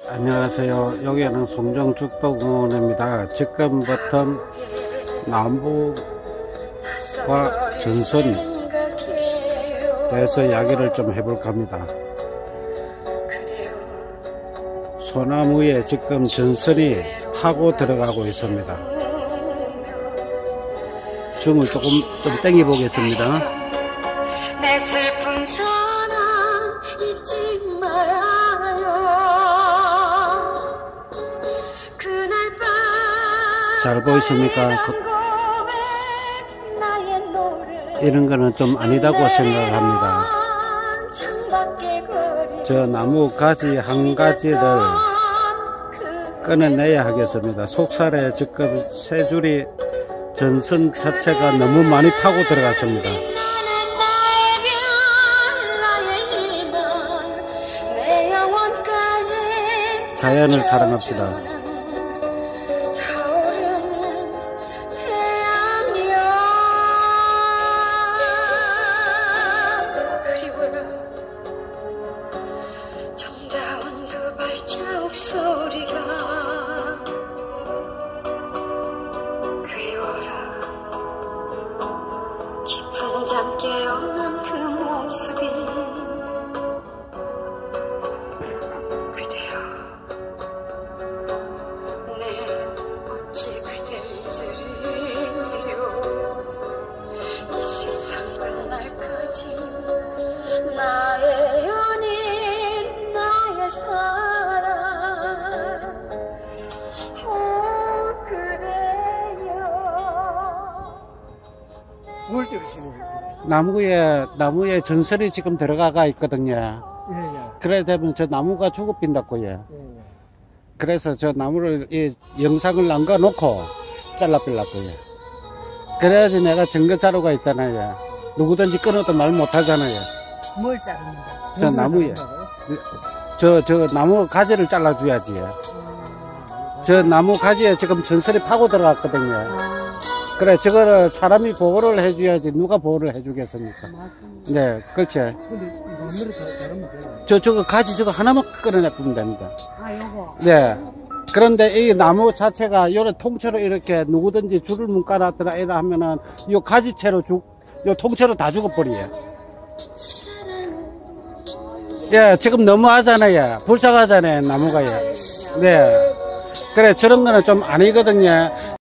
안녕하세요. 여기는 송정죽도공원입니다. 지금부터 나무과 전선에 대해서 이야기를 좀 해볼까 합니다. 소나무에 지금 전선이 타고 들어가고 있습니다. 줌을 조금 좀 땡겨 보겠습니다. 내 슬픈 사랑 잊지 말아요. 그날 밤 잘 보이십니까? 이런 거는 좀 아니다고 생각합니다. 저 나무 가지 한 가지를 꺼내내야 하겠습니다. 속살에 지금 세 줄이 전선 자체가 너무 많이 타고 들어갔습니다. 자연을 사랑합시다. 정다운 그 발자국 소리가 그리워라. 깊은 잠 깨어난 그 모습이 그대여. 내 어찌 그댈 잊으리요. 이 세상 끝날까지 나의 연인 나의 사랑 오 그대여. 뭘 찍으시는 거예요? 나무에 전선이 지금 들어가가 있거든요. 예. 그래 되면 저 나무가 죽어 빈다고요. 예. 그래서 저 나무를 이 영상을 남겨 놓고 잘라빌라고요. 그래야지 내가 증거 자료가 있잖아요. 누구든지 끊어도 말 못하잖아요. 뭘 자릅니다? 저 나무에 저 나무 가지를 잘라줘야지. 저 나무 가지에 지금 전선이 파고 들어갔거든요. 그래 저거를 사람이 보호를 해줘야지 누가 보호를 해주겠습니까? 네, 그렇지. 근데 나무를 자르면 돼요. 저거 가지 저거 하나만 꺼내내면 됩니다. 요거. 네. 그런데 이 나무 자체가 요래 통째로 이렇게 누구든지 줄을 묶어놨더라 이라 하면은 요 가지채로 요 통째로 다 죽어버려요. 예, 지금 너무하잖아요. 불쌍하잖아요, 나무가요. 네. 그래, 저런 거는 좀 아니거든요.